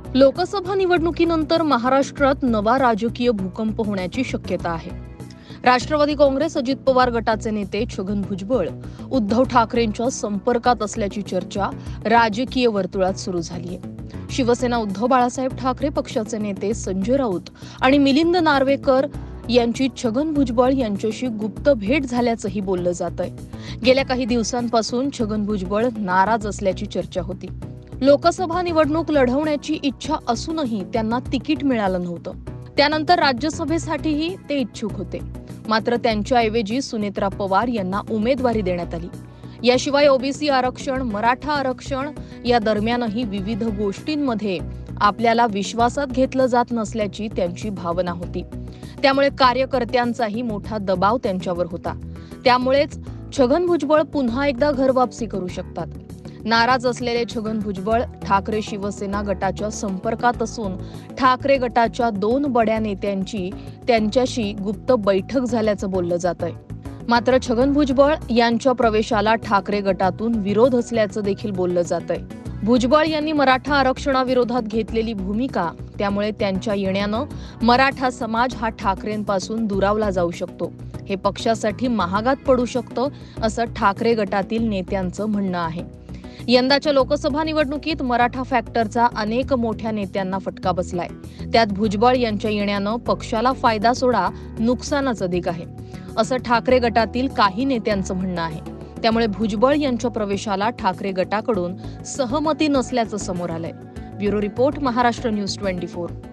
लोकसभा निवडणुकीनंतर महाराष्ट्रात नवा राजकीय भूकंप होण्याची शक्यता आहे। राष्ट्रवादी काँग्रेस अजित पवार गटाचे नेते छगन भुजबळ उद्धव ठाकरेंच्या संपर्कात असल्याची चर्चा राजकीय वर्तुळात सुरू झाली आहे। शिवसेना उद्धव बाळासाहेब ठाकरे पक्षाचे नेते संजय राऊत आणि मिलिंद नार्वेकर यांची छगन भुजबळ यांच्याशी गुप्त भेट झाल्याचंही बोललं जातंय। गेल्या काही दिवसांपासून छगन भुजबळ नाराज असल्याची चर्चा होती। लोकसभा निवडणूक लढवण्याची इच्छा असूनही त्यांना तिकीट मिळालं नव्हतं। त्यानंतर राज्यसभेसाठीही ते इच्छुक होते, मात्र त्यांच्याऐवजी सुनेत्रा पवार यांना उमेदवारी देण्यात आली। याशिवाय ओबीसी आरक्षण, मराठा आरक्षण या दरम्यानही विविध गोष्टींमध्ये आपल्याला विश्वासात घेतलं जात नसल्याची त्यांची भावना होती। त्यामुळे कार्यकर्त्यांचाही मोठा दबाव त्यांच्यावर होता। त्यामुळेच छगन भुजबळ पुन्हा एकदा घरवापसी करू शकतात। नाराज असलेले छगन भुजबळ ठाकरे शिवसेना गटाच्या संपर्कात असून ठाकरे गटाच्या 2 बड्या नेत्यांची त्यांच्याशी गुप्त बैठक झाल्याचं बोललं जातंय। मात्र छगन भुजबळ यांच्या प्रवेशाला ठाकरे गटातून विरोध असल्याचं देखील बोललं जातंय। भुजबळ यांनी मराठा आरक्षणाविरोधात घेतलेली भूमिका, त्यामुळे त्यांच्या येण्यानं मराठा समाज हा ठाकरेंपासून दुरावला जाऊ शकतो। हे पक्षासाठी महागात पडू शकतं, असं ठाकरे गटातील नेत्यांचं म्हणणं आहे। यंदाच्या लोकसभा निवडणुकीत मराठा फॅक्टरचा अनेक मोठ्या नेत्यांना फटका बसलाय। त्यात भुजबळ यांच्या येण्यानं पक्षाला फायदा सोडा नुकसानच अधिक आहे, असं ठाकरे गटातील काही नेत्यांचं म्हणणं आहे। त्यामुळे भुजबळ यांच्या प्रवेशाला ठाकरे गटाकडून सहमती नसल्याचं समोर आलंय। Bureau report, Maharashtra news 24।